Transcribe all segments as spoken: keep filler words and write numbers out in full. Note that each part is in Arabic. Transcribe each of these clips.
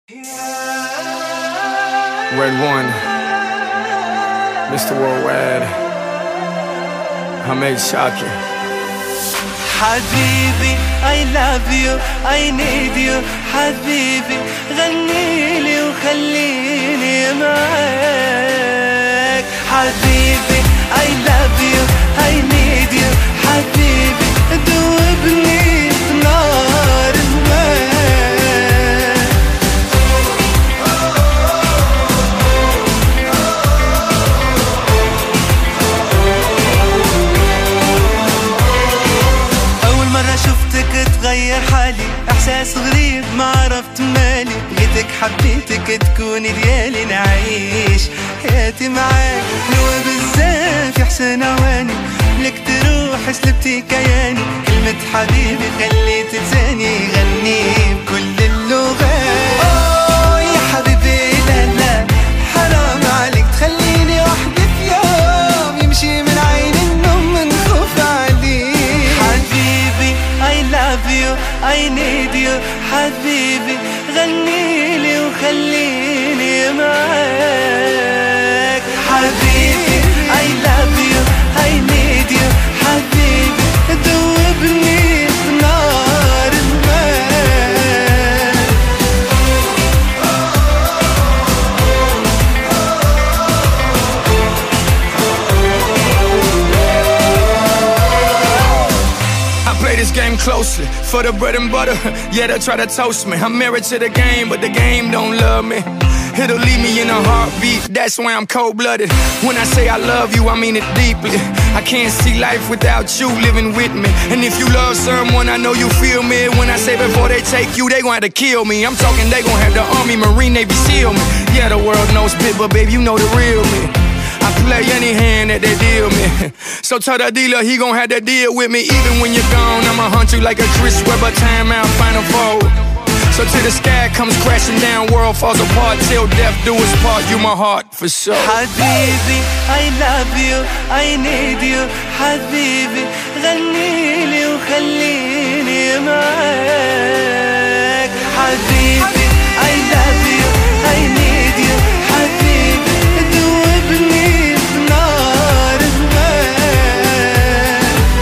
Red One, Mister Worldwide, Hamed Shaki. حبيبي I love you I need you حبيبي غنيلي وخليني معاك. حبيبي I love you I need you حبيبي دوبني في نار الماء. أول مرة شفتك تغير حالي، إحساس غريب ما عرفت مالي، لقيتك حبيتك تكوني ديالي، نعيش حياتي معاك حلوة بزاف يا حسن عواني، لك تروح سلبتي كياني، كلمة حبيبي خليت لساني يغني بكل اللغات. أوه يا حبيبي لا لا حرام عليك تخليني وحدي في يوم يمشي من عين النوم من خوف عليك. حبيبي I love you I need you حبيبي غنيلي وخليني معاك. حبيبي I love you I need you حبيبي دوبني في نار الماء. I play this game closely for the bread and butter. Yeah, they try to toast me. I'm married to the game, but the game don't love me. It'll leave me in a heartbeat, that's why I'm cold-blooded. When I say I love you, I mean it deeply. I can't see life without you living with me. And if you love someone, I know you feel me. When I say before they take you, they gon' have to kill me. I'm talking they gon' have the Army, Marine, Navy, SEAL me. Yeah, the world knows spit, but babe, you know the real me. I play any hand that they deal me. So tell the dealer he gon' have to deal with me. Even when you're gone, I'ma hunt you like a Chris Webber timeout final four. So till the sky comes crashing down, world falls apart, till death do us part, you my heart for sure. حبيبي I love you I need you حبيبي غنيلي وخليني معاك. حبيبي I love you I need you حبيبي دوبني في نار الماء.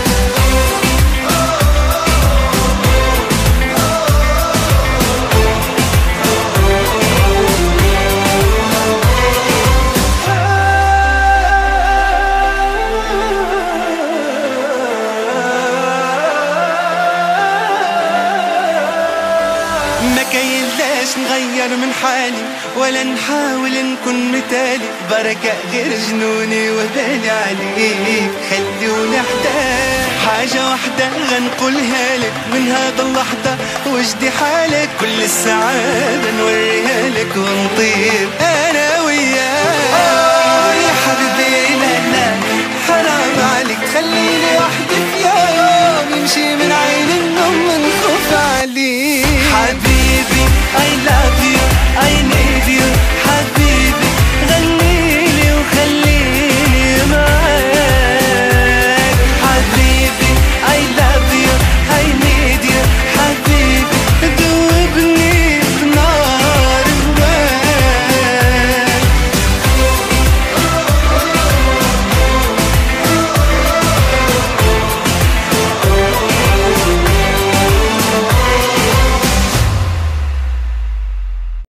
ما كاينلاش نغير من حالي ولا نحاول نكون مثالي، بركة غير جنوني وبالي عليك خليوني احتاج. حاجة وحدة غنقولها لك من هذا اللحظة وجدي حالك، كل السعادة نوريها لك ونطير انا وياك. آه يا حبيبي لا لا حرام عليك تخليني وحدي في يوم يمشي من عين النوم من خوف عليك. حبيبي I love